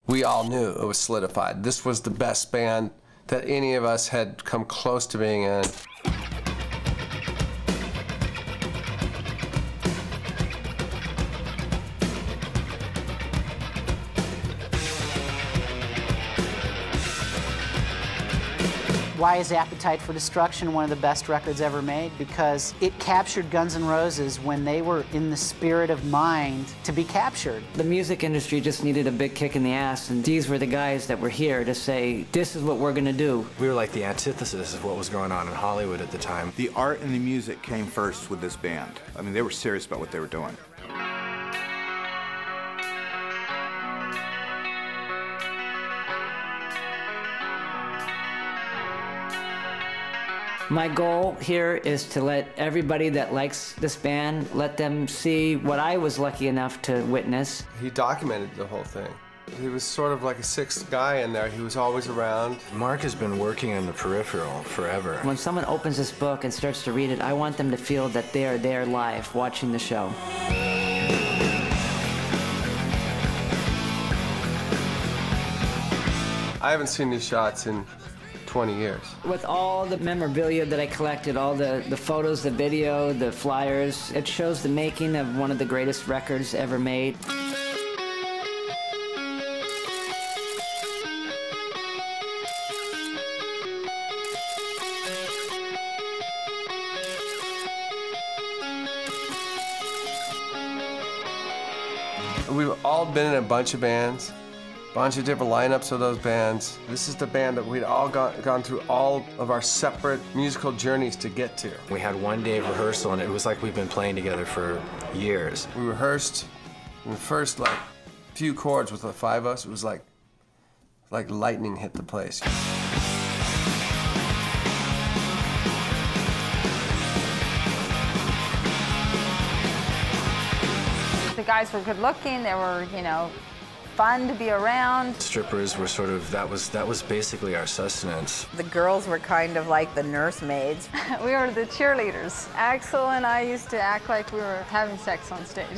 we all knew it was solidified. This was the best band that any of us had come close to being in. Why is Appetite for Destruction one of the best records ever made? Because it captured Guns N' Roses when they were in the spirit of mind to be captured. The music industry just needed a big kick in the ass, and these were the guys that were here to say, this is what we're gonna do. We were like the antithesis of what was going on in Hollywood at the time. The art and the music came first with this band. I mean, they were serious about what they were doing. My goal here is to let everybody that likes this band, let them see what I was lucky enough to witness. He documented the whole thing. He was sort of like a sixth guy in there. He was always around. Mark has been working in the peripheral forever. When someone opens this book and starts to read it, I want them to feel that they are there live watching the show. I haven't seen these shots in 20 years. With all the memorabilia that I collected, all the photos, the video, the flyers, it shows the making of one of the greatest records ever made. We've all been in a bunch of bands. Bunch of different lineups of those bands. This is the band that we'd all gone through all of our separate musical journeys to get to. We had one day of rehearsal, and it was like we've been playing together for years. We rehearsed, and the first few chords with the five of us, it was like lightning hit the place. The guys were good looking. They were, you know, fun to be around. Strippers were sort of, that was basically our sustenance. The girls were kind of like the nursemaids. We were the cheerleaders. Axel and I used to act like we were having sex on stage.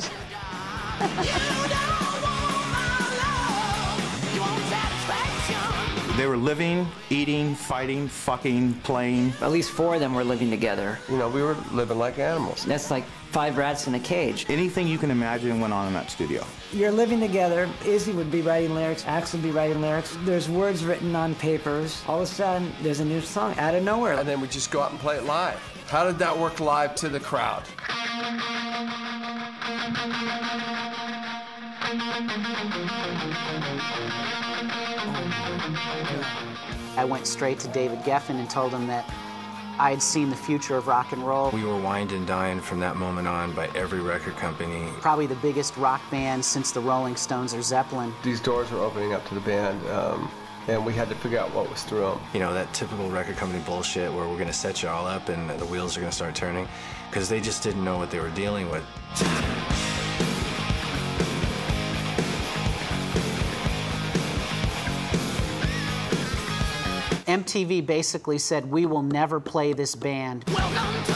They were living, eating, fighting, fucking, playing. At least 4 of them were living together. You know, we were living like animals. That's like 5 rats in a cage. Anything you can imagine went on in that studio. You're living together. Izzy would be writing lyrics, Axel would be writing lyrics. There's words written on papers. All of a sudden, there's a new song out of nowhere. And then we just go out and play it live. How did that work live to the crowd? I went straight to David Geffen and told him that I had seen the future of rock and roll. We were wined and dined from that moment on by every record company. Probably the biggest rock band since the Rolling Stones or Zeppelin. These doors were opening up to the band, and we had to figure out what was through them. You know, that typical record company bullshit where we're gonna set you all up and the wheels are gonna start turning, because they just didn't know what they were dealing with. MTV basically said, we will never play this band. Welcome to